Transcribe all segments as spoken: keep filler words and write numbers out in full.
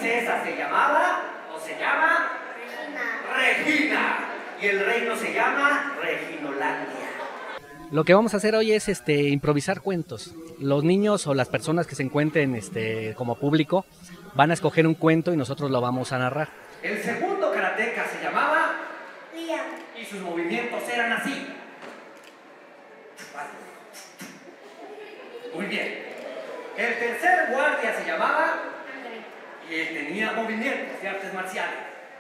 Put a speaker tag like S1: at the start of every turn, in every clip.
S1: princesa se llamaba o se llama Regina. Regina. Y el reino se llama Reginolandia.
S2: Lo que vamos a hacer hoy es este, improvisar cuentos. Los niños o las personas que se encuentren este, como público van a escoger un cuento y nosotros lo vamos a narrar.
S1: El segundo karateca se llamaba Liam y sus movimientos eran así. Muy bien. El tercer guardia se llamaba Andre y él tenía movimientos de artes marciales.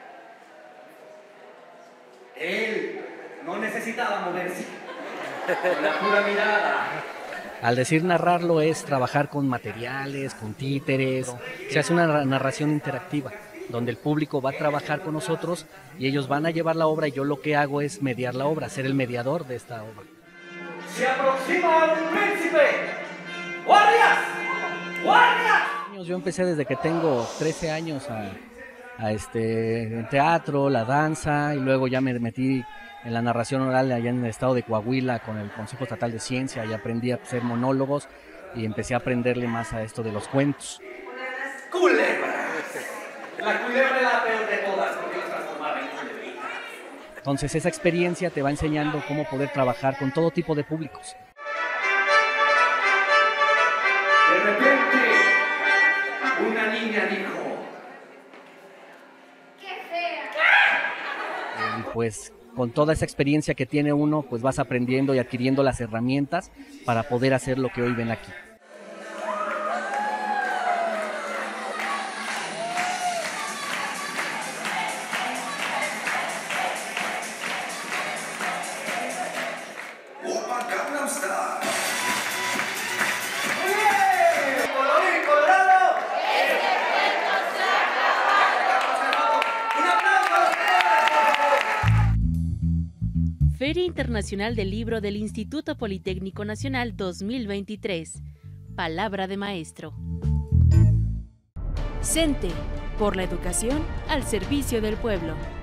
S1: Él no necesitaba moverse. Con la pura mirada.
S2: Al decir narrarlo es trabajar con materiales, con títeres, se hace una narración interactiva, donde el público va a trabajar con nosotros y ellos van a llevar la obra y yo lo que hago es mediar la obra, ser el mediador de esta obra.
S1: ¡Se aproxima un príncipe! ¡Guardias! ¡Guardias!
S2: Yo empecé desde que tengo trece años a, a este, en teatro, la danza y luego ya me metí en la narración oral allá en el estado de Coahuila con el Consejo Estatal de Ciencia y aprendí a hacer monólogos y empecé a aprenderle más a esto de los cuentos.
S1: ¡Culebras! La culebra es la peor de todas porque los transformaba en culebrita.
S2: Entonces esa experiencia te va enseñando cómo poder trabajar con todo tipo de públicos.
S1: De repente, una niña dijo: ¡qué fea!
S2: Y pues con toda esa experiencia que tiene uno, pues vas aprendiendo y adquiriendo las herramientas para poder hacer lo que hoy ven aquí.
S3: Feria Internacional del Libro del Instituto Politécnico Nacional dos mil veintitrés. Palabra de maestro. CENTE, por la educación al servicio del pueblo.